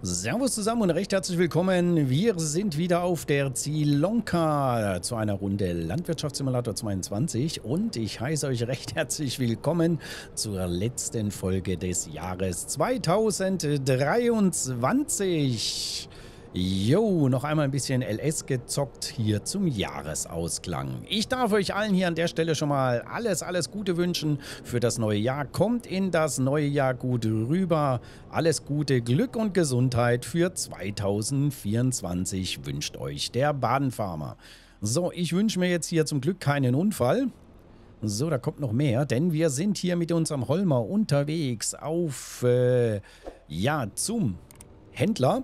Servus zusammen und recht herzlich willkommen. Wir sind wieder auf der Zielonka zu einer Runde Landwirtschaftssimulator 22 und ich heiße euch recht herzlich willkommen zur letzten Folge des Jahres 2023. Jo, noch einmal ein bisschen LS gezockt hier zum Jahresausklang. Ich darf euch allen hier an der Stelle schon mal alles Gute wünschen für das neue Jahr. Kommt in das neue Jahr gut rüber. Alles Gute, Glück und Gesundheit für 2024 wünscht euch der Badenfarmer. So, ich wünsche mir jetzt hier zum Glück keinen Unfall. So, da kommt noch mehr, denn wir sind hier mit unserem Holmer unterwegs auf, zum Händler.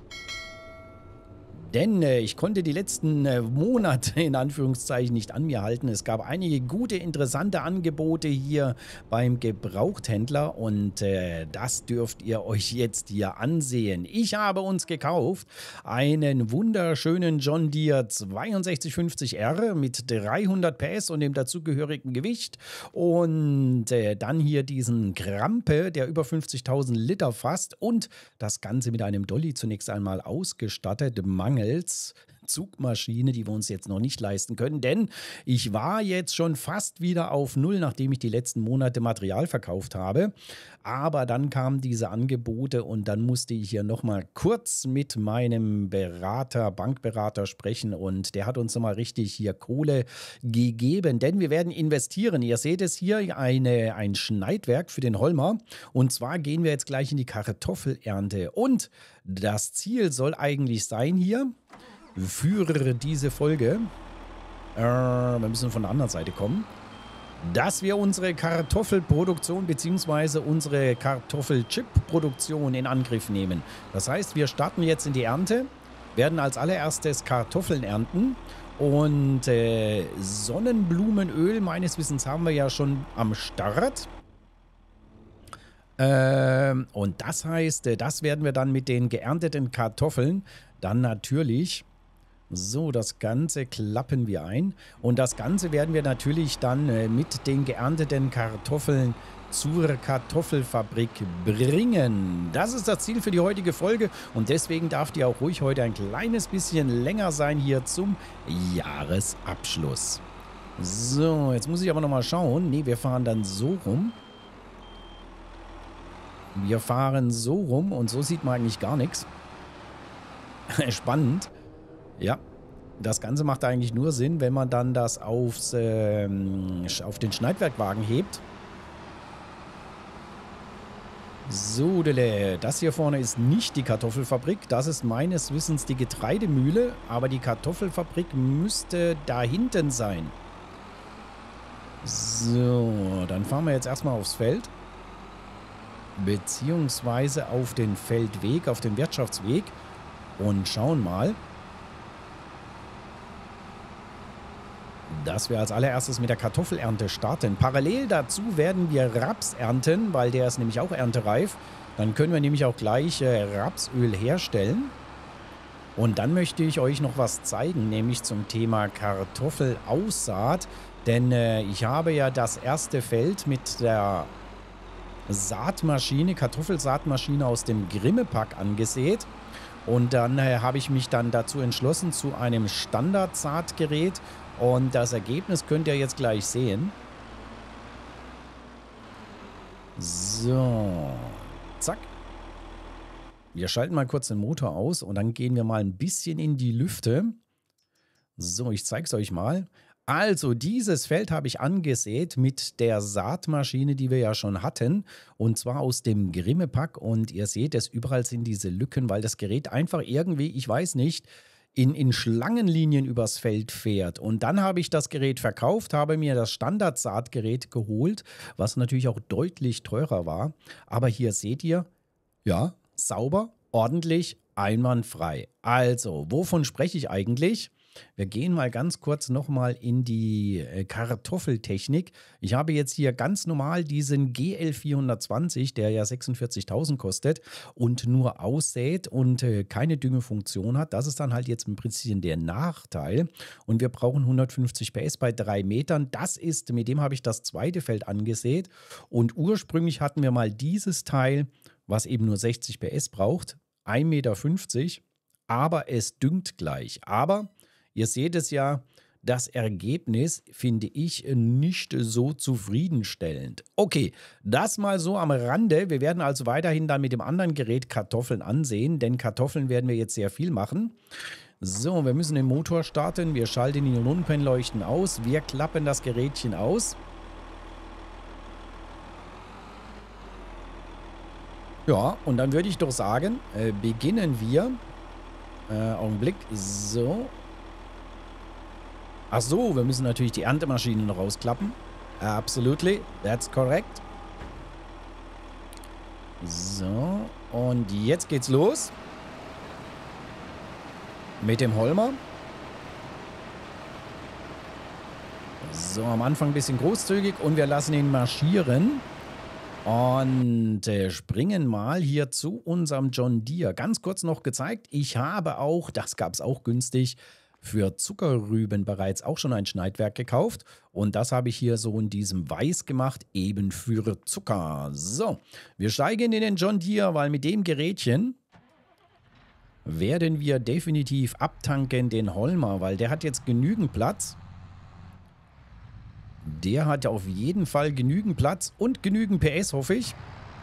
Denn ich konnte die letzten Monate in Anführungszeichen nicht an mir halten. Es gab einige gute, interessante Angebote hier beim Gebrauchthändler und das dürft ihr euch jetzt hier ansehen. Ich habe uns gekauft einen wunderschönen John Deere 6250R mit 300 PS und dem dazugehörigen Gewicht und dann hier diesen Krampe, der über 50.000 Liter fasst und das Ganze mit einem Dolly zunächst einmal ausgestattet, mangels Zugmaschine, die wir uns jetzt noch nicht leisten können, denn ich war jetzt schon fast wieder auf Null, nachdem ich die letzten Monate Material verkauft habe, aber dann kamen diese Angebote und dann musste ich hier nochmal kurz mit meinem Bankberater sprechen und der hat uns nochmal richtig hier Kohle gegeben, denn wir werden investieren. Ihr seht es hier, ein Schneidwerk für den Holmer und zwar gehen wir jetzt gleich in die Kartoffelernte und das Ziel soll eigentlich sein hier für diese Folge, wir müssen von der anderen Seite kommen, dass wir unsere Kartoffelproduktion bzw. unsere Kartoffelchip-Produktion in Angriff nehmen. Das heißt, wir starten jetzt in die Ernte, werden als allererstes Kartoffeln ernten und Sonnenblumenöl meines Wissens haben wir ja schon am Start. Und das heißt, das werden wir dann mit den geernteten Kartoffeln dann natürlich, so, das Ganze klappen wir ein und das Ganze werden wir natürlich dann mit den geernteten Kartoffeln zur Kartoffelfabrik bringen. Das ist das Ziel für die heutige Folge und deswegen darf die auch ruhig heute ein kleines bisschen länger sein hier zum Jahresabschluss. So, jetzt muss ich aber nochmal schauen. Ne, wir fahren dann so rum. Wir fahren so rum und so sieht man eigentlich gar nichts. Spannend. Ja, das Ganze macht eigentlich nur Sinn, wenn man dann das auf den Schneidwerkwagen hebt. So, das hier vorne ist nicht die Kartoffelfabrik. Das ist meines Wissens die Getreidemühle, aber die Kartoffelfabrik müsste da hinten sein. So, dann fahren wir jetzt erstmal aufs Feld. Beziehungsweise auf den Feldweg, auf den Wirtschaftsweg und schauen mal, dass wir als allererstes mit der Kartoffelernte starten. Parallel dazu werden wir Raps ernten, weil der ist nämlich auch erntereif. Dann können wir nämlich auch gleich Rapsöl herstellen. Und dann möchte ich euch noch was zeigen, nämlich zum Thema Kartoffelaussaat. Denn ich habe ja das erste Feld mit der Saatmaschine, Kartoffelsaatmaschine aus dem Grimme-Pack angesät und dann habe ich mich dann dazu entschlossen zu einem Standard-Saatgerät und das Ergebnis könnt ihr jetzt gleich sehen. So, zack. Wir schalten mal kurz den Motor aus und dann gehen wir mal ein bisschen in die Lüfte. So, ich zeige es euch mal. Also, dieses Feld habe ich angesät mit der Saatmaschine, die wir ja schon hatten. Und zwar aus dem Grimme-Pack. Und ihr seht es, überall sind diese Lücken, weil das Gerät einfach irgendwie, ich weiß nicht, in Schlangenlinien übers Feld fährt. Und dann habe ich das Gerät verkauft, habe mir das Standard-Saatgerät geholt, was natürlich auch deutlich teurer war. Aber hier seht ihr, ja, sauber, ordentlich, einwandfrei. Also, wovon spreche ich eigentlich? Wir gehen mal ganz kurz nochmal in die Kartoffeltechnik. Ich habe jetzt hier ganz normal diesen GL420, der ja 46.000 kostet und nur aussät und keine Düngefunktion hat. Das ist dann halt jetzt ein bisschen der Nachteil. Und wir brauchen 150 PS bei 3 Metern. Das ist, mit dem habe ich das zweite Feld angesät. Und ursprünglich hatten wir mal dieses Teil, was eben nur 60 PS braucht. 1,50 Meter, aber es düngt gleich. Aber ihr seht es ja, das Ergebnis finde ich nicht so zufriedenstellend. Okay, das mal so am Rande. Wir werden also weiterhin dann mit dem anderen Gerät Kartoffeln ansehen, denn Kartoffeln werden wir jetzt sehr viel machen. So, wir müssen den Motor starten. Wir schalten die Rundpennleuchten aus. Wir klappen das Gerätchen aus. Ja, und dann würde ich doch sagen, beginnen wir. Augenblick. So. Ach so, wir müssen natürlich die Erntemaschine noch rausklappen. Absolutely, that's correct. So, und jetzt geht's los. Mit dem Holmer. So, am Anfang ein bisschen großzügig und wir lassen ihn marschieren. Und springen mal hier zu unserem John Deere. Ganz kurz noch gezeigt, ich habe auch, das gab es auch günstig, für Zuckerrüben bereits auch schon ein Schneidwerk gekauft. Und das habe ich hier so in diesem Weiß gemacht, eben für Zucker. So, wir steigen in den John Deere, weil mit dem Gerätchen werden wir definitiv abtanken den Holmer, weil der hat jetzt genügend Platz. Der hat auf jeden Fall genügend Platz und genügend PS, hoffe ich.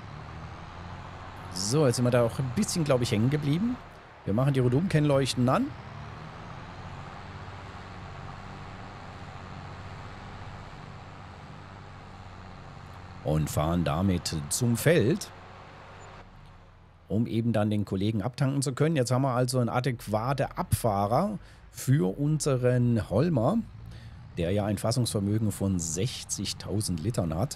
So, jetzt sind wir da auch ein bisschen, glaube ich, hängen geblieben. Wir machen die Rundumkennleuchten an. Und fahren damit zum Feld, um eben dann den Kollegen abtanken zu können. Jetzt haben wir also einen adäquaten Abfahrer für unseren Holmer, der ja ein Fassungsvermögen von 60.000 Litern hat.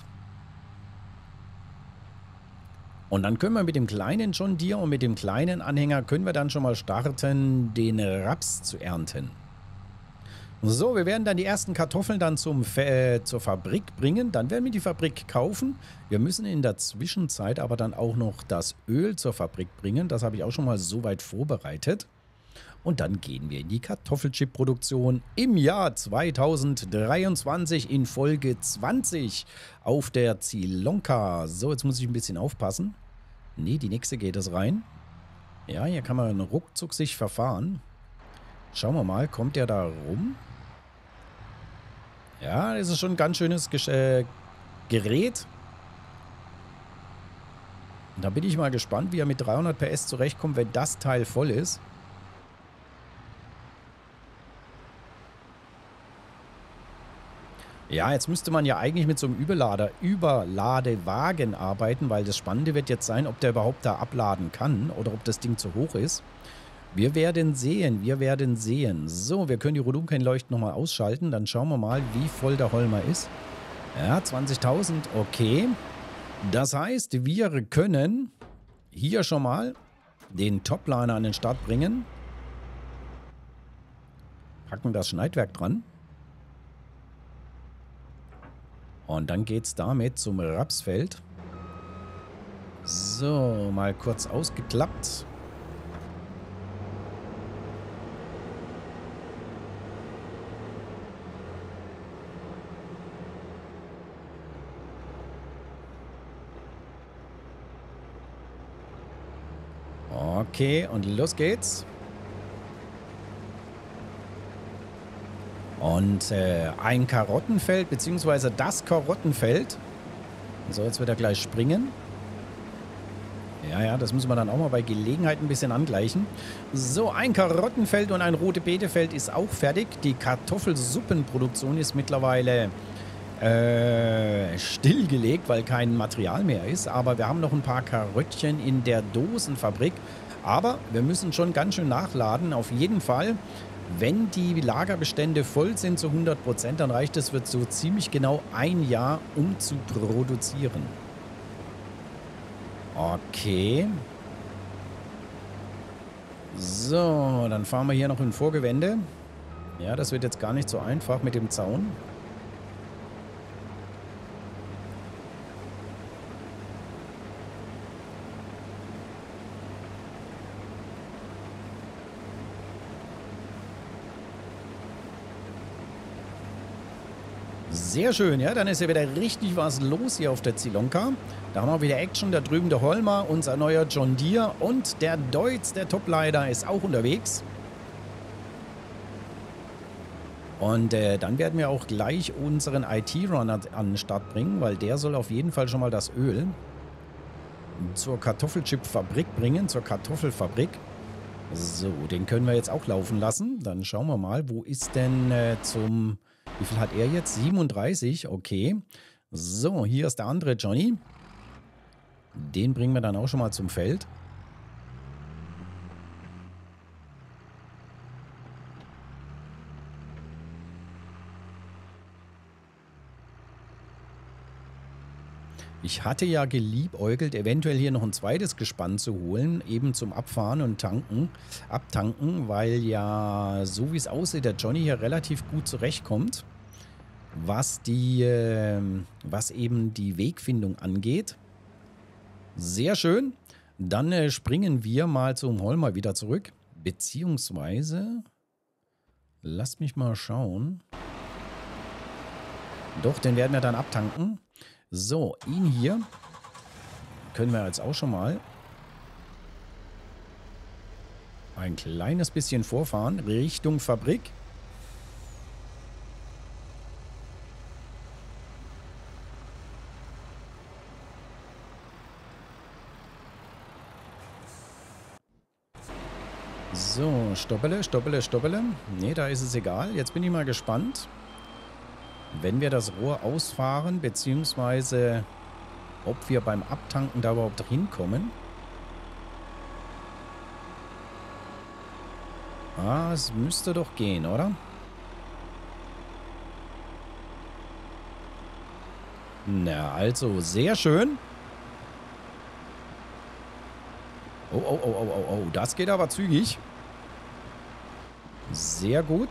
Und dann können wir mit dem kleinen John Deere und mit dem kleinen Anhänger können wir dann schon mal starten, den Raps zu ernten. So, wir werden dann die ersten Kartoffeln dann zur Fabrik bringen. Dann werden wir die Fabrik kaufen. Wir müssen in der Zwischenzeit aber dann auch noch das Öl zur Fabrik bringen. Das habe ich auch schon mal so weit vorbereitet. Und dann gehen wir in die Kartoffelchip-Produktion im Jahr 2023 in Folge 20 auf der Zielonka. So, jetzt muss ich ein bisschen aufpassen. Nee, die nächste geht es rein. Ja, hier kann man ruckzuck sich verfahren. Schauen wir mal, kommt der da rum? Ja, das ist schon ein ganz schönes Gerät. Und da bin ich mal gespannt, wie er mit 300 PS zurechtkommt, wenn das Teil voll ist. Ja, jetzt müsste man ja eigentlich mit so einem Überladewagen arbeiten, weil das Spannende wird jetzt sein, ob der überhaupt da abladen kann oder ob das Ding zu hoch ist. Wir werden sehen, wir werden sehen. So, wir können die Rundumkennleuchten nochmal ausschalten. Dann schauen wir mal, wie voll der Holmer ist. Ja, 20.000, okay. Das heißt, wir können hier schon mal den Topliner an den Start bringen. Packen das Schneidwerk dran. Und dann geht es damit zum Rapsfeld. So, mal kurz ausgeklappt. Okay, und los geht's. Und ein Karottenfeld, beziehungsweise das Karottenfeld. So, jetzt wird er gleich springen. Ja, das müssen wir dann auch mal bei Gelegenheit ein bisschen angleichen. So, ein Karottenfeld und ein rote Beetefeld ist auch fertig. Die Kartoffelsuppenproduktion ist mittlerweile stillgelegt, weil kein Material mehr ist. Aber wir haben noch ein paar Karöttchen in der Dosenfabrik. Aber wir müssen schon ganz schön nachladen. Auf jeden Fall, wenn die Lagerbestände voll sind zu 100%, dann reicht es für so ziemlich genau ein Jahr, um zu produzieren. Okay. So, dann fahren wir hier noch in Vorgewende. Ja, das wird jetzt gar nicht so einfach mit dem Zaun. Sehr schön, ja, dann ist ja wieder richtig was los hier auf der Zilonka. Da haben wir wieder Action, da drüben der Holmer, unser neuer John Deere und der Deutz, der Topleiter, ist auch unterwegs. Und dann werden wir auch gleich unseren IT-Runner an den Start bringen, weil der soll auf jeden Fall schon mal das Öl zur Kartoffelchip-Fabrik bringen, zur Kartoffelfabrik. So, den können wir jetzt auch laufen lassen. Dann schauen wir mal, wo ist denn wie viel hat er jetzt? 37, okay. So, hier ist der andere Johnny. Den bringen wir dann auch schon mal zum Feld. Ich hatte ja geliebäugelt, eventuell hier noch ein zweites Gespann zu holen, eben zum Abfahren und abtanken, weil ja, so wie es aussieht, der Johnny hier relativ gut zurechtkommt, was eben die Wegfindung angeht. Sehr schön. Dann springen wir mal zum Holmer wieder zurück, beziehungsweise, lasst mich mal schauen. Doch, den werden wir dann abtanken. So, ihn hier können wir jetzt auch schon mal ein kleines bisschen vorfahren Richtung Fabrik. So, stoppele, stoppele, stoppele. Ne, da ist es egal. Jetzt bin ich mal gespannt, wenn wir das Rohr ausfahren, beziehungsweise ob wir beim Abtanken da überhaupt hinkommen. Ah, es müsste doch gehen, oder? Na, also, sehr schön. Oh, oh, oh, oh, oh, oh, das geht aber zügig. Sehr gut.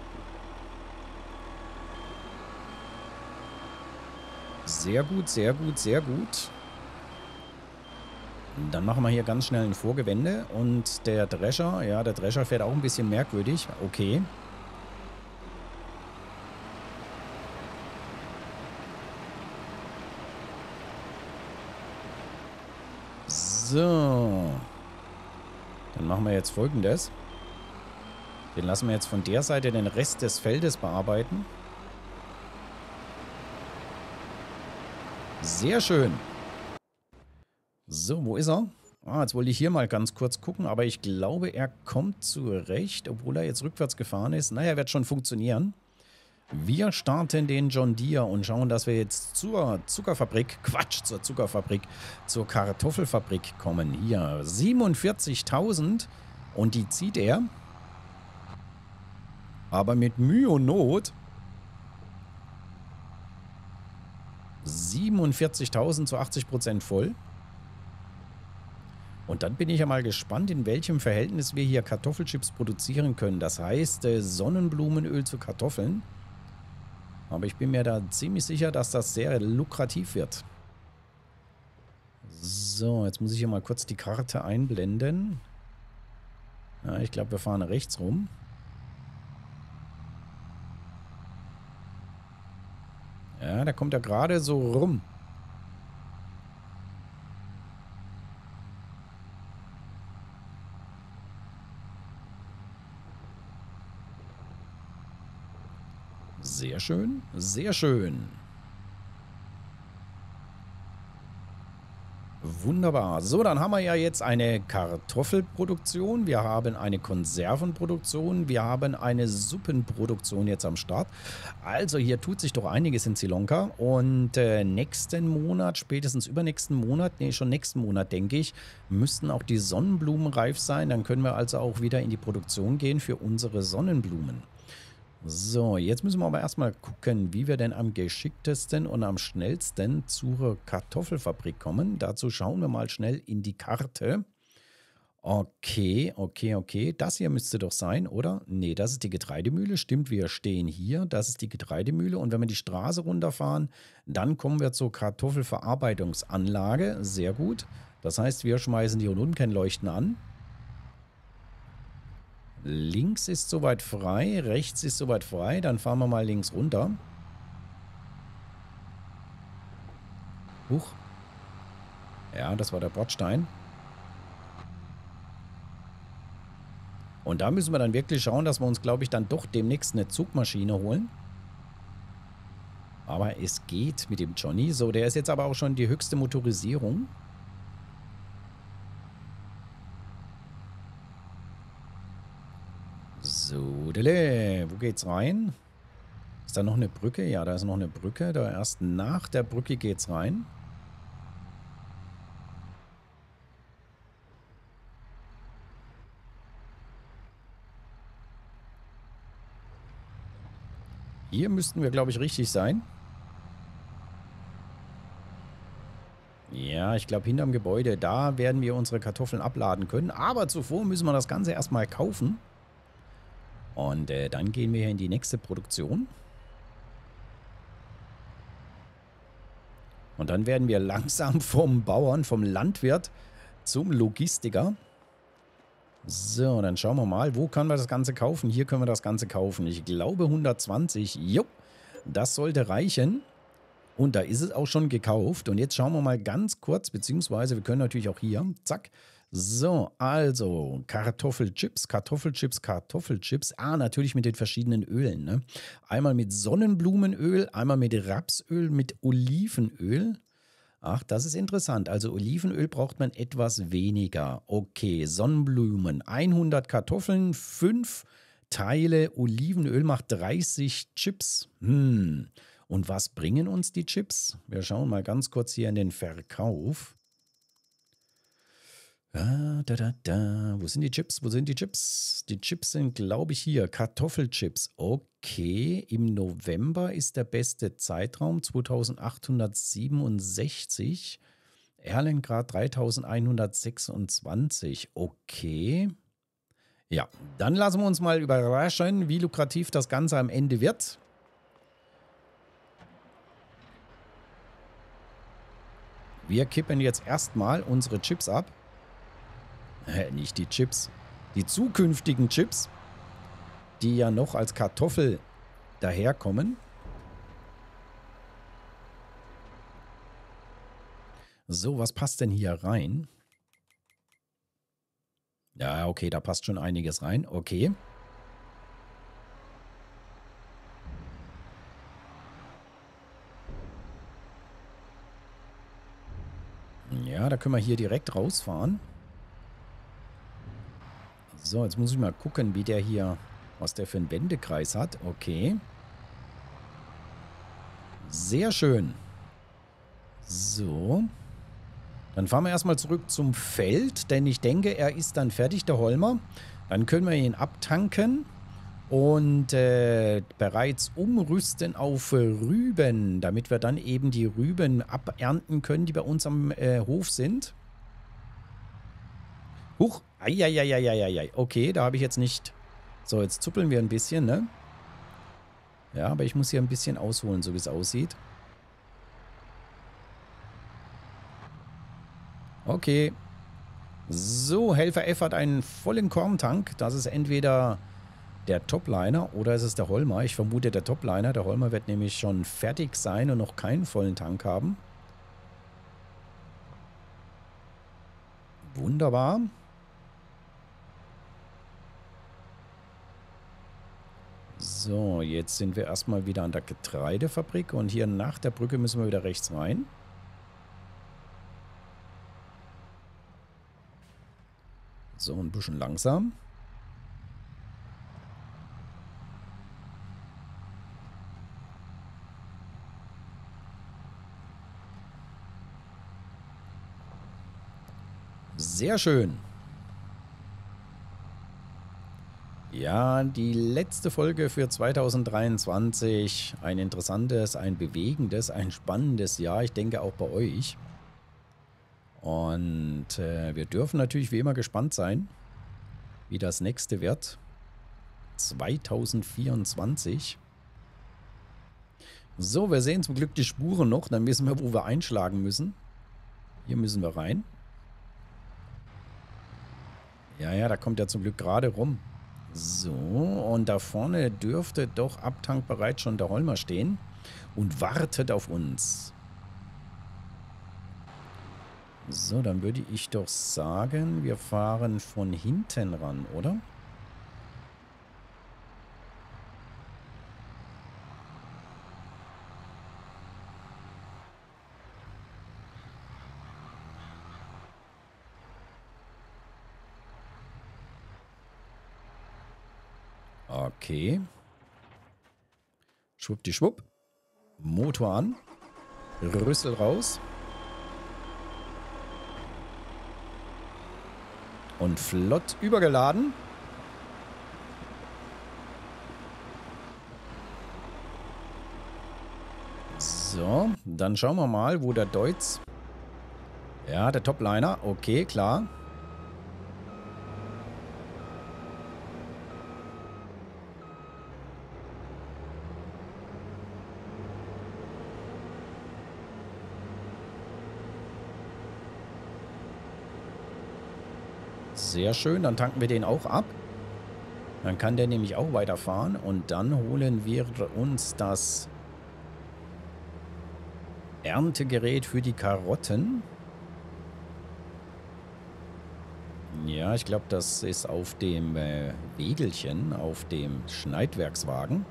Sehr gut, sehr gut, sehr gut. Dann machen wir hier ganz schnell ein Vorgewende. Und der Drescher, ja, der Drescher fährt auch ein bisschen merkwürdig. Okay. So. Dann machen wir jetzt Folgendes. Den lassen wir jetzt von der Seite den Rest des Feldes bearbeiten. Sehr schön. So, wo ist er? Ah, jetzt wollte ich hier mal ganz kurz gucken, aber ich glaube, er kommt zurecht, obwohl er jetzt rückwärts gefahren ist. Naja, wird schon funktionieren. Wir starten den John Deere und schauen, dass wir jetzt zur Zuckerfabrik, zur Kartoffelfabrik kommen. Hier, 47.000 und die zieht er. Aber mit Mühe und Not. 47.000 zu 80% voll. Und dann bin ich ja mal gespannt, in welchem Verhältnis wir hier Kartoffelchips produzieren können. Das heißt, Sonnenblumenöl zu Kartoffeln. Aber ich bin mir da ziemlich sicher, dass das sehr lukrativ wird. So, jetzt muss ich hier mal kurz die Karte einblenden. Ja, ich glaube, wir fahren rechts rum. Ja, da kommt er gerade so rum. Sehr schön, sehr schön. Wunderbar. So, dann haben wir ja jetzt eine Kartoffelproduktion, wir haben eine Konservenproduktion, wir haben eine Suppenproduktion jetzt am Start. Also hier tut sich doch einiges in Zilonka und nächsten Monat, spätestens übernächsten Monat, nee, schon nächsten Monat, denke ich, müssten auch die Sonnenblumen reif sein. Dann können wir also auch wieder in die Produktion gehen für unsere Sonnenblumen. So, jetzt müssen wir aber erstmal gucken, wie wir denn am geschicktesten und am schnellsten zur Kartoffelfabrik kommen. Dazu schauen wir mal schnell in die Karte. Okay, okay, okay. Das hier müsste doch sein, oder? Nee, das ist die Getreidemühle. Stimmt, wir stehen hier. Das ist die Getreidemühle. Und wenn wir die Straße runterfahren, dann kommen wir zur Kartoffelverarbeitungsanlage. Sehr gut. Das heißt, wir schmeißen die Rundkennleuchten an. Links ist soweit frei, rechts ist soweit frei. Dann fahren wir mal links runter. Huch. Ja, das war der Bordstein. Und da müssen wir dann wirklich schauen, dass wir uns, glaube ich, dann doch demnächst eine Zugmaschine holen. Aber es geht mit dem Johnny. So, der ist jetzt aber auch schon die höchste Motorisierung. So, wo geht's rein? Ist da noch eine Brücke? Ja, da ist noch eine Brücke. Da erst nach der Brücke geht's rein. Hier müssten wir, glaube ich, richtig sein. Ja, ich glaube, hinterm Gebäude, da werden wir unsere Kartoffeln abladen können. Aber zuvor müssen wir das Ganze erstmal kaufen. Und dann gehen wir in die nächste Produktion. Und dann werden wir langsam vom Bauern, vom Landwirt zum Logistiker. So, dann schauen wir mal, wo können wir das Ganze kaufen? Hier können wir das Ganze kaufen. Ich glaube 120. Jo, das sollte reichen. Und da ist es auch schon gekauft. Und jetzt schauen wir mal ganz kurz, beziehungsweise wir können natürlich auch hier, zack. So, also Kartoffelchips, Kartoffelchips, Kartoffelchips. Ah, natürlich mit den verschiedenen Ölen, ne? Einmal mit Sonnenblumenöl, einmal mit Rapsöl, mit Olivenöl. Ach, das ist interessant. Also Olivenöl braucht man etwas weniger. Okay, Sonnenblumen, 100 Kartoffeln, 5 Teile Olivenöl macht 30 Chips. Und was bringen uns die Chips? Wir schauen mal ganz kurz hier in den Verkauf. Wo sind die Chips? Wo sind die Chips? Die Chips sind, glaube ich, hier. Kartoffelchips. Okay, im November ist der beste Zeitraum. 2867. Erlengrad 3126. Okay. Ja, dann lassen wir uns mal überraschen, wie lukrativ das Ganze am Ende wird. Wir kippen jetzt erstmal unsere Chips ab. Nicht die Chips. Die zukünftigen Chips, die ja noch als Kartoffel daherkommen. So, was passt denn hier rein? Ja, okay, da passt schon einiges rein. Okay. Ja, da können wir hier direkt rausfahren. So, jetzt muss ich mal gucken, wie der hier, was der für einen Wendekreis hat. Okay. Sehr schön. So. Dann fahren wir erstmal zurück zum Feld, denn ich denke, er ist dann fertig, der Holmer. Dann können wir ihn abtanken und bereits umrüsten auf Rüben, damit wir dann eben die Rüben abernten können, die bei uns am Hof sind. Huch, eieieiei. Okay, da habe ich jetzt nicht... So, jetzt zuppeln wir ein bisschen, ne? Ja, aber ich muss hier ein bisschen ausholen, so wie es aussieht. Okay. So, Helfer F hat einen vollen Korntank. Das ist entweder der Topliner oder es ist der Holmer. Ich vermute der Topliner. Der Holmer wird nämlich schon fertig sein und noch keinen vollen Tank haben. Wunderbar. So, jetzt sind wir erstmal wieder an der Getreidefabrik und hier nach der Brücke müssen wir wieder rechts rein. So, ein bisschen langsam. Sehr schön. Ja, die letzte Folge für 2023. Ein interessantes, ein bewegendes, ein spannendes Jahr. Ich denke auch bei euch. Und wir dürfen natürlich wie immer gespannt sein, wie das nächste wird. 2024. So, wir sehen zum Glück die Spuren noch. Dann wissen wir, wo wir einschlagen müssen. Hier müssen wir rein. Ja, da kommt er zum Glück gerade rum. So, und da vorne dürfte doch abtankbereit schon der Holmer stehen und wartet auf uns. So, dann würde ich doch sagen, wir fahren von hinten ran, oder? Okay. Schwuppdischwupp. Motor an. Rüssel raus. Und flott übergeladen. So, dann schauen wir mal, wo der Deutz... Ja, der Topliner. Okay, klar. Sehr schön, dann tanken wir den auch ab. Dann kann der nämlich auch weiterfahren. Und dann holen wir uns das Erntegerät für die Karotten. Ja, ich glaube, das ist auf dem Wägelchen, auf dem Schneidwerkswagen.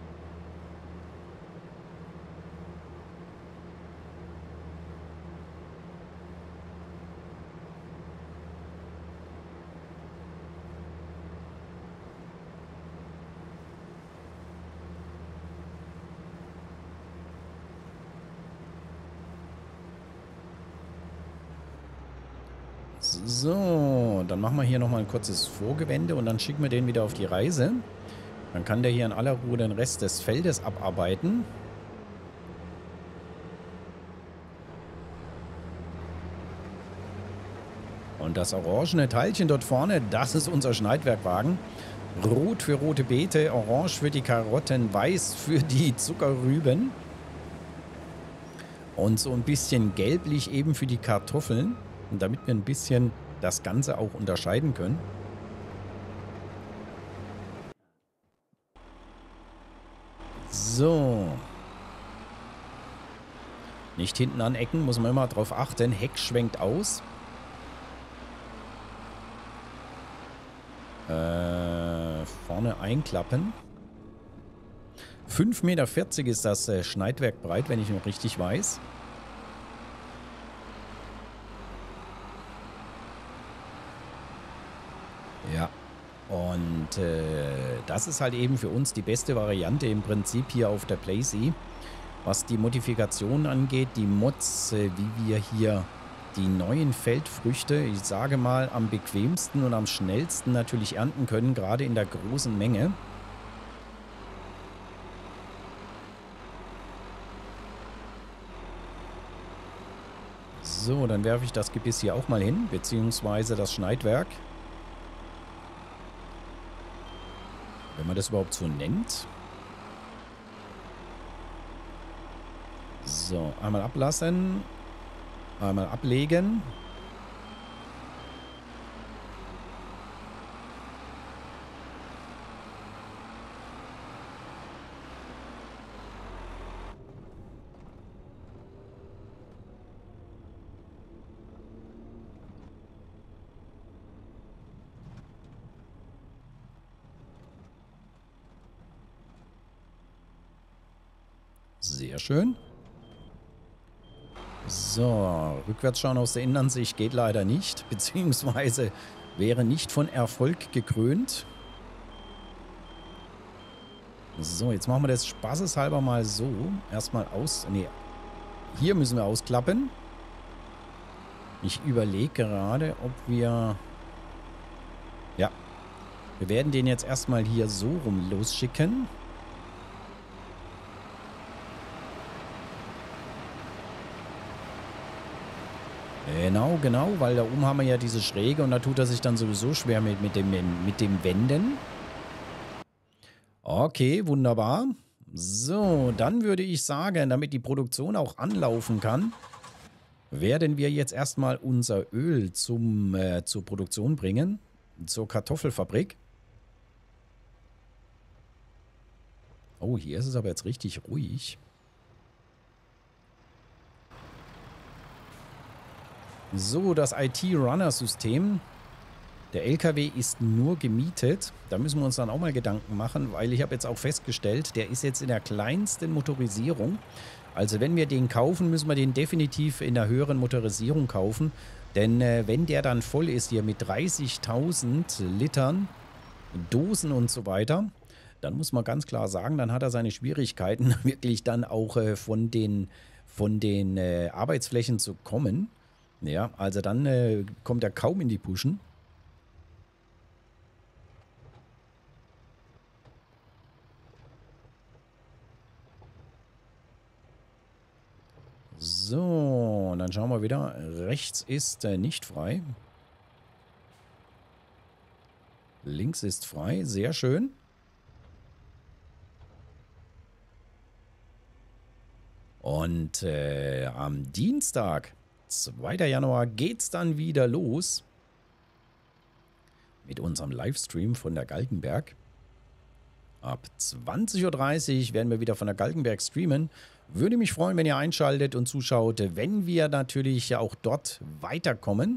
So, dann machen wir hier nochmal ein kurzes Vorgewende und dann schicken wir den wieder auf die Reise. Dann kann der hier in aller Ruhe den Rest des Feldes abarbeiten. Und das orangene Teilchen dort vorne, das ist unser Schneidwerkwagen. Rot für rote Beete, orange für die Karotten, weiß für die Zuckerrüben. Und so ein bisschen gelblich eben für die Kartoffeln. Und damit wir ein bisschen das Ganze auch unterscheiden können. So. Nicht hinten anecken, muss man immer drauf achten. Heck schwenkt aus. Vorne einklappen. 5,40 Meter ist das Schneidwerk breit, wenn ich noch richtig weiß. Ja. Und das ist halt eben für uns die beste Variante im Prinzip hier auf der Playsee. Was die Modifikationen angeht, die Mods, wie wir hier die neuen Feldfrüchte, ich sage mal, am bequemsten und am schnellsten natürlich ernten können, gerade in der großen Menge. So, dann werfe ich das Gebiss hier auch mal hin, beziehungsweise das Schneidwerk. Wenn man das überhaupt so nennt. So, einmal ablassen. Einmal ablegen. Sehr schön. So, rückwärts schauen aus der Innenansicht geht leider nicht, beziehungsweise wäre nicht von Erfolg gekrönt. So, jetzt machen wir das spaßeshalber mal so. Erstmal aus... Nee, hier müssen wir ausklappen. Ich überlege gerade, ob wir... Ja, wir werden den jetzt erstmal hier so rum losschicken. Genau, weil da oben haben wir ja diese Schräge und da tut er sich dann sowieso schwer mit dem Wenden. Okay, wunderbar. So, dann würde ich sagen, damit die Produktion auch anlaufen kann, werden wir jetzt erstmal unser Öl zur Produktion bringen, zur Kartoffelfabrik. Oh, hier ist es aber jetzt richtig ruhig. So, das IT-Runner-System. Der LKW ist nur gemietet. Da müssen wir uns dann auch mal Gedanken machen, weil ich habe jetzt auch festgestellt, der ist jetzt in der kleinsten Motorisierung. Also wenn wir den kaufen, müssen wir den definitiv in der höheren Motorisierung kaufen. Denn wenn der dann voll ist hier mit 30.000 Litern, Dosen und so weiter, dann muss man ganz klar sagen, dann hat er seine Schwierigkeiten, wirklich dann auch von den Arbeitsflächen zu kommen. Ja, also dann kommt er kaum in die Puschen. So, und dann schauen wir wieder. Rechts ist nicht frei. Links ist frei. Sehr schön. Und am Dienstag, 2. Januar, geht's dann wieder los mit unserem Livestream von der Galgenberg. Ab 20:30 Uhr werden wir wieder von der Galgenberg streamen. Würde mich freuen, wenn ihr einschaltet und zuschaut, wenn wir natürlich auch dort weiterkommen.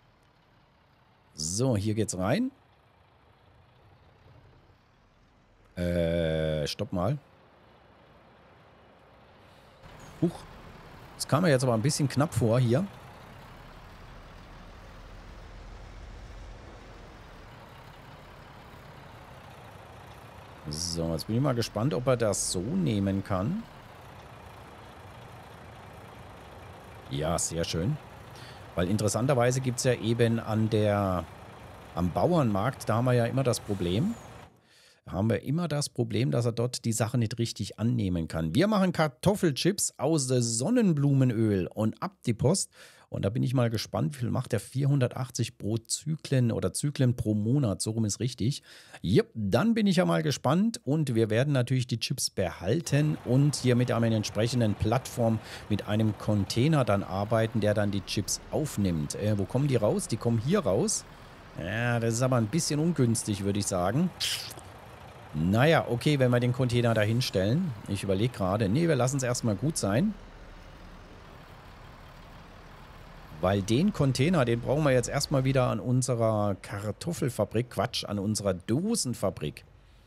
So, hier geht's rein. Stopp mal. Huch. Das kam mir jetzt aber ein bisschen knapp vor hier. So, jetzt bin ich mal gespannt, ob er das so nehmen kann. Ja, sehr schön. Weil interessanterweise gibt es ja eben am Bauernmarkt, da haben wir ja immer das Problem. Da haben wir immer das Problem, dass er dort die Sache nicht richtig annehmen kann. Wir machen Kartoffelchips aus Sonnenblumenöl und ab die Post. Und da bin ich mal gespannt, wie viel macht der? 480 pro Zyklen oder Zyklen pro Monat, so rum ist richtig. Jupp, dann bin ich ja mal gespannt und wir werden natürlich die Chips behalten und hier mit einer entsprechenden Plattform, mit einem Container dann arbeiten, der dann die Chips aufnimmt. Wo kommen die raus? Die kommen hier raus. Ja, das ist aber ein bisschen ungünstig, würde ich sagen. Naja, okay, wenn wir den Container da hinstellen. Ich überlege gerade. Nee, wir lassen es erstmal gut sein. Weil den Container, den brauchen wir jetzt erstmal wieder an unserer Kartoffelfabrik. Quatsch, an unserer Dosenfabrik.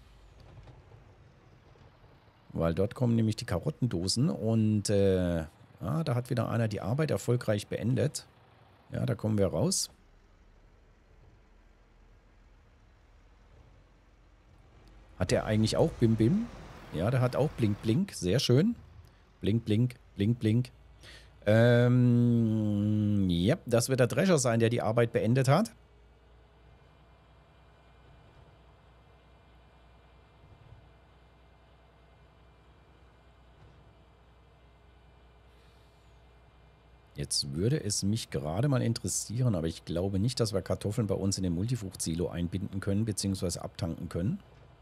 Weil dort kommen nämlich die Karottendosen. Und da hat wieder einer die Arbeit erfolgreich beendet. Ja, da kommen wir raus. Hat der eigentlich auch Bim Bim? Ja, der hat auch Blink Blink. Sehr schön. Blink Blink, Blink Blink. Ja, das wird der Drescher sein, der die Arbeit beendet hat. Jetzt würde es mich gerade mal interessieren, aber ich glaube nicht, dass wir Kartoffeln bei uns in den Multifruchtsilo einbinden können, beziehungsweise abtanken können.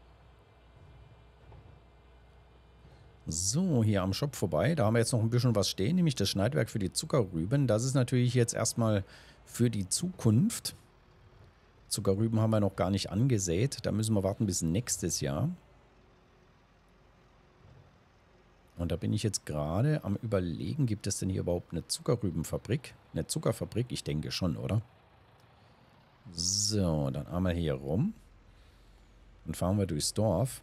So, hier am Shop vorbei. Da haben wir jetzt noch ein bisschen was stehen, nämlich das Schneidwerk für die Zuckerrüben. Das ist natürlich jetzt erstmal für die Zukunft. Zuckerrüben haben wir noch gar nicht angesät. Da müssen wir warten bis nächstes Jahr. Und da bin ich jetzt gerade am Überlegen, gibt es denn hier überhaupt eine Zuckerrübenfabrik? Eine Zuckerfabrik? Ich denke schon, oder? So, dann einmal hier rum. Dann fahren wir durchs Dorf.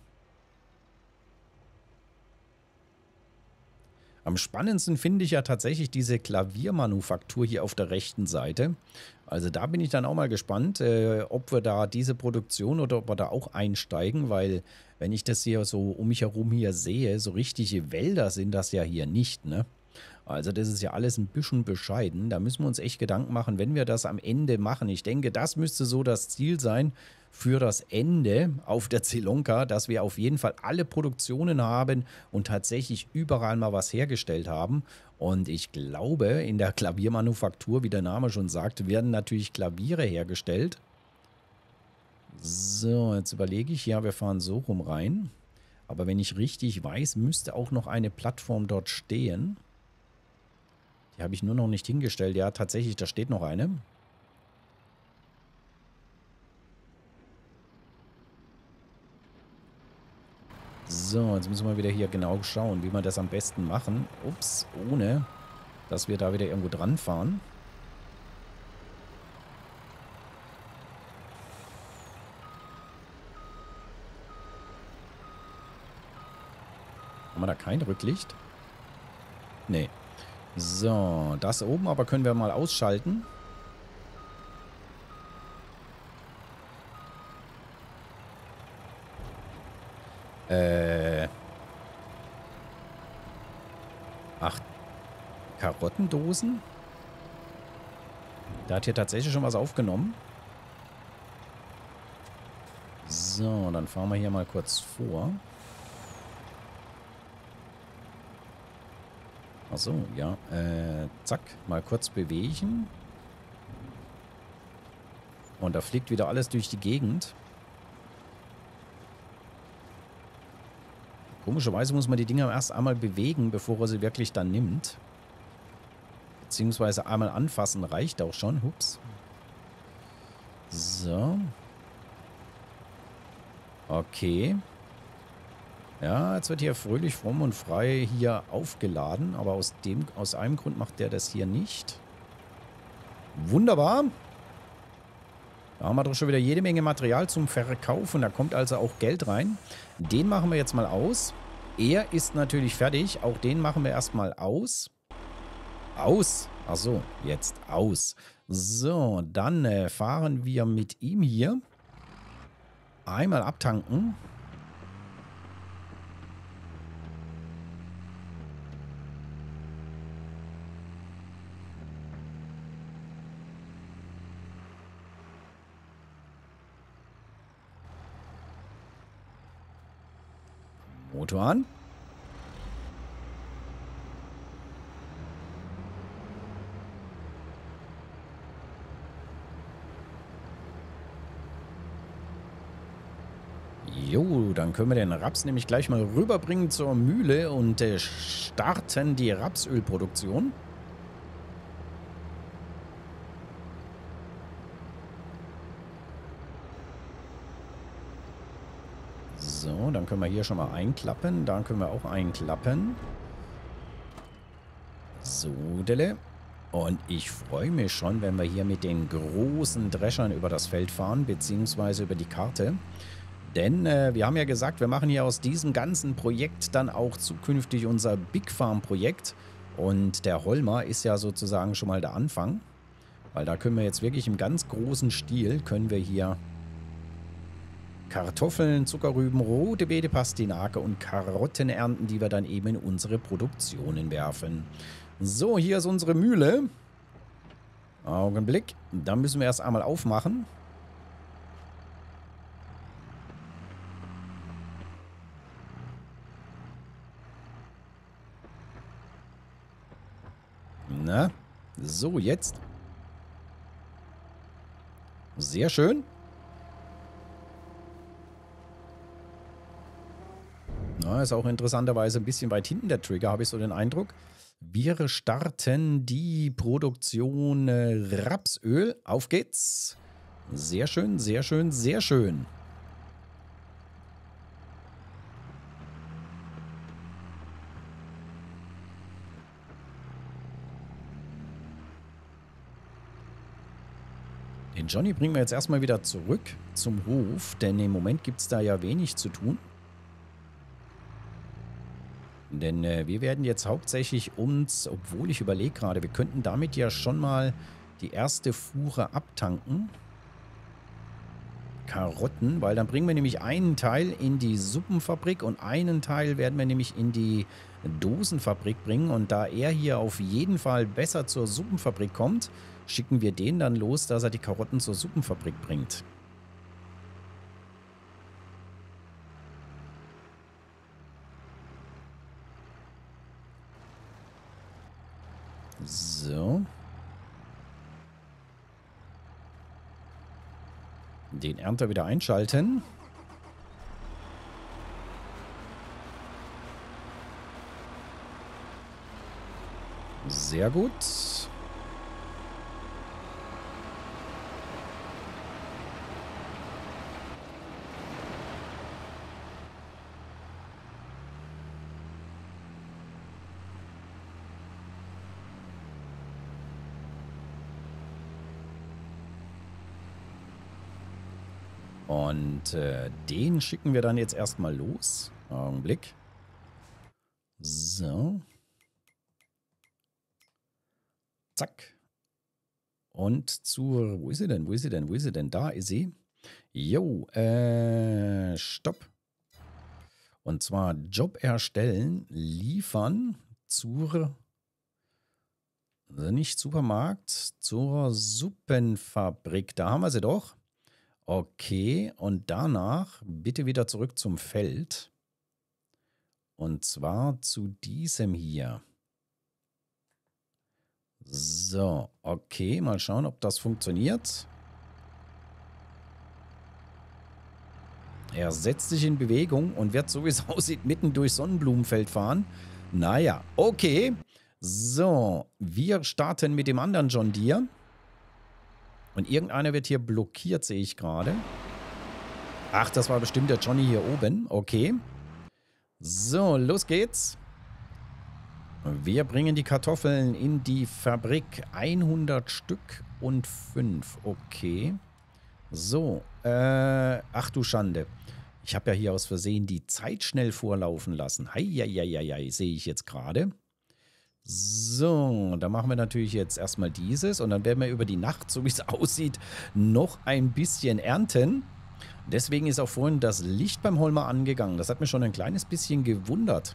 Am spannendsten finde ich ja tatsächlich diese Klaviermanufaktur hier auf der rechten Seite. Also da bin ich dann auch mal gespannt, ob wir da diese Produktion oder ob wir da auch einsteigen, weil wenn ich das hier so um mich herum hier sehe, so richtige Wälder sind das ja hier nicht, ne? Also das ist ja alles ein bisschen bescheiden. Da müssen wir uns echt Gedanken machen, wenn wir das am Ende machen. Ich denke, das müsste so das Ziel sein für das Ende auf der Zelonka, dass wir auf jeden Fall alle Produktionen haben und tatsächlich überall mal was hergestellt haben. Und ich glaube, in der Klaviermanufaktur, wie der Name schon sagt, werden natürlich Klaviere hergestellt. So, jetzt überlege ich, ja, wir fahren so rum rein. Aber wenn ich richtig weiß, müsste auch noch eine Plattform dort stehen. Die habe ich nur noch nicht hingestellt. Ja, tatsächlich, da steht noch eine. So, jetzt müssen wir wieder hier genau schauen, wie wir das am besten machen. Ups, ohne, dass wir da wieder irgendwo dran fahren. Haben wir da kein Rücklicht? Nee. So, das oben aber können wir mal ausschalten. Ach, Karottendosen? Der hat hier tatsächlich schon was aufgenommen. So, dann fahren wir hier mal kurz vor. Achso, ja. Zack, mal kurz bewegen. Und da fliegt wieder alles durch die Gegend. Komischerweise muss man die Dinger erst einmal bewegen, bevor er sie wirklich dann nimmt. Beziehungsweise einmal anfassen reicht auch schon. Hups. So. Okay. Ja, jetzt wird hier fröhlich, fromm und frei hier aufgeladen. Aber aus einem Grund macht der das hier nicht. Wunderbar. Da haben wir doch schon wieder jede Menge Material zum Verkauf. Und da kommt also auch Geld rein. Den machen wir jetzt mal aus. Er ist natürlich fertig. Auch den machen wir erstmal aus. Aus. Ach so, jetzt aus. So, dann fahren wir mit ihm hier. Einmal abtanken. Motor an. Jo, dann können wir den Raps nämlich gleich mal rüberbringen zur Mühle und starten die Rapsölproduktion. So, dann können wir hier schon mal einklappen. Da können wir auch einklappen. So, Delle. Und ich freue mich schon, wenn wir hier mit den großen Dreschern über das Feld fahren, beziehungsweise über die Karte. Denn wir haben ja gesagt, wir machen hier aus diesem ganzen Projekt dann auch zukünftig unser Big Farm Projekt. Und der Holmer ist ja sozusagen schon mal der Anfang. Weil da können wir jetzt wirklich im ganz großen Stil, können wir hier Kartoffeln, Zuckerrüben, rote Beete, Pastinake und Karotten ernten, die wir dann eben in unsere Produktionen werfen. So, hier ist unsere Mühle. Augenblick. Da müssen wir erst einmal aufmachen. Na, so jetzt. Sehr schön. Na, ist auch interessanterweise ein bisschen weit hinten der Trigger, habe ich so den Eindruck. Wir starten die Produktion Rapsöl. Auf geht's. Sehr schön, sehr schön, sehr schön. Den Johnny bringen wir jetzt erstmal wieder zurück zum Hof, denn im Moment gibt es da ja wenig zu tun. Denn wir werden jetzt hauptsächlich uns, obwohl ich überlege gerade, wir könnten damit ja schon mal die erste Fuhre abtanken. Karotten, weil dann bringen wir nämlich einen Teil in die Suppenfabrik und einen Teil werden wir nämlich in die Dosenfabrik bringen. Und da er hier auf jeden Fall besser zur Suppenfabrik kommt, schicken wir den dann los, dass er die Karotten zur Suppenfabrik bringt. So. Den Ernter wieder einschalten. Sehr gut. Und den schicken wir dann jetzt erstmal los. Augenblick. So. Zack. Und zur, wo ist sie denn, wo ist sie denn, wo ist sie denn? Da ist sie. Jo, stopp. Und zwar Job erstellen, liefern zur, nicht Supermarkt, zur Suppenfabrik. Da haben wir sie doch. Okay, und danach bitte wieder zurück zum Feld. Und zwar zu diesem hier. So, okay, mal schauen, ob das funktioniert. Er setzt sich in Bewegung und wird, so wie es aussieht, mitten durch Sonnenblumenfeld fahren. Naja, okay. So, wir starten mit dem anderen John Deere. Und irgendeiner wird hier blockiert, sehe ich gerade. Ach, das war bestimmt der Johnny hier oben. Okay. So, los geht's. Wir bringen die Kartoffeln in die Fabrik. 100 Stück und 5. Okay. So, ach du Schande. Ich habe ja hier aus Versehen die Zeit schnell vorlaufen lassen. Heieieiei, sehe ich jetzt gerade. So, da machen wir natürlich jetzt erstmal dieses und dann werden wir über die Nacht, so wie es aussieht, noch ein bisschen ernten. Deswegen ist auch vorhin das Licht beim Holmer angegangen. Das hat mich schon ein kleines bisschen gewundert.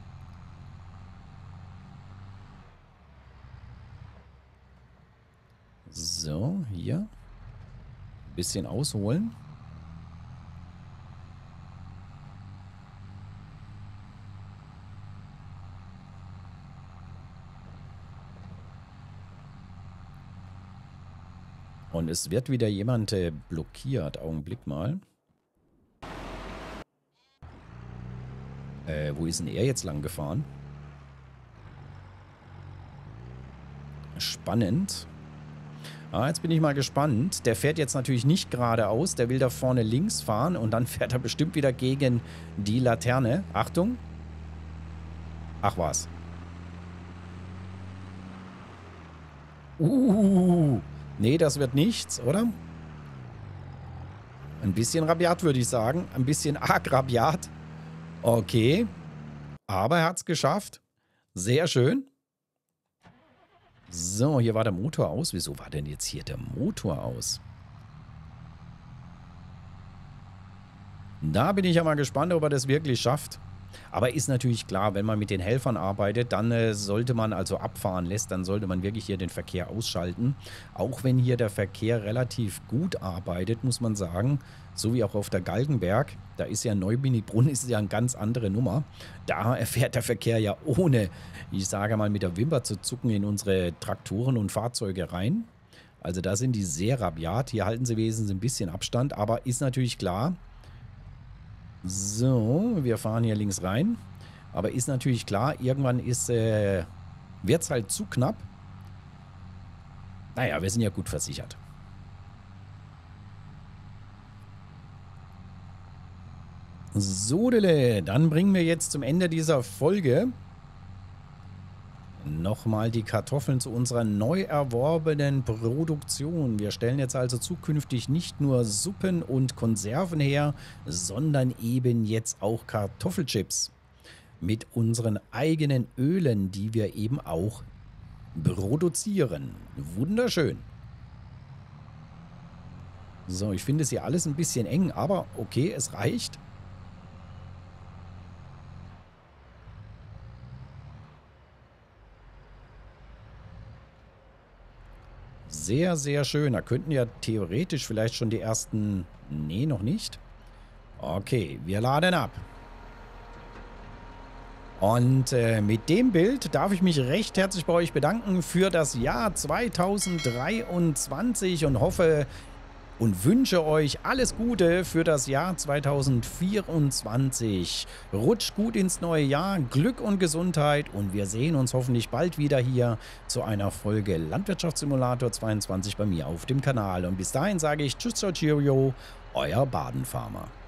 So, hier. Bisschen ausholen. Und es wird wieder jemand blockiert. Augenblick mal. Wo ist denn er jetzt lang gefahren? Spannend. Ah, jetzt bin ich mal gespannt. Der fährt jetzt natürlich nicht geradeaus. Der will da vorne links fahren und dann fährt er bestimmt wieder gegen die Laterne. Achtung. Ach was. Nee, das wird nichts, oder? Ein bisschen rabiat, würde ich sagen. Ein bisschen arg rabiat. Okay. Aber er hat es geschafft. Sehr schön. So, hier war der Motor aus. Wieso war denn jetzt hier der Motor aus? Da bin ich ja mal gespannt, ob er das wirklich schafft. Aber ist natürlich klar, wenn man mit den Helfern arbeitet, dann sollte man also abfahren lässt, dann sollte man wirklich hier den Verkehr ausschalten. Auch wenn hier der Verkehr relativ gut arbeitet, muss man sagen, so wie auch auf der Galgenberg, da ist ja Neubinnibrunn, ist ja eine ganz andere Nummer. Da fährt der Verkehr ja ohne, ich sage mal, mit der Wimper zu zucken in unsere Traktoren und Fahrzeuge rein. Also da sind die sehr rabiat. Hier halten sie wenigstens ein bisschen Abstand, aber ist natürlich klar. So, wir fahren hier links rein. Aber ist natürlich klar, irgendwann wird es halt zu knapp. Naja, wir sind ja gut versichert. So, dann bringen wir jetzt zum Ende dieser Folge nochmal die Kartoffeln zu unserer neu erworbenen Produktion. Wir stellen jetzt also zukünftig nicht nur Suppen und Konserven her, sondern eben jetzt auch Kartoffelchips mit unseren eigenen Ölen, die wir eben auch produzieren. Wunderschön. So, ich finde es hier alles ein bisschen eng, aber okay, es reicht. Sehr, sehr schön. Da könnten ja theoretisch vielleicht schon die ersten... Nee, noch nicht. Okay, wir laden ab. Und mit dem Bild darf ich mich recht herzlich bei euch bedanken für das Jahr 2023 und hoffe und wünsche euch alles Gute für das Jahr 2024. Rutscht gut ins neue Jahr, Glück und Gesundheit und wir sehen uns hoffentlich bald wieder hier zu einer Folge Landwirtschaftssimulator 22 bei mir auf dem Kanal. Und bis dahin sage ich Tschüss, ciao, cheerio, euer Badenfarmer.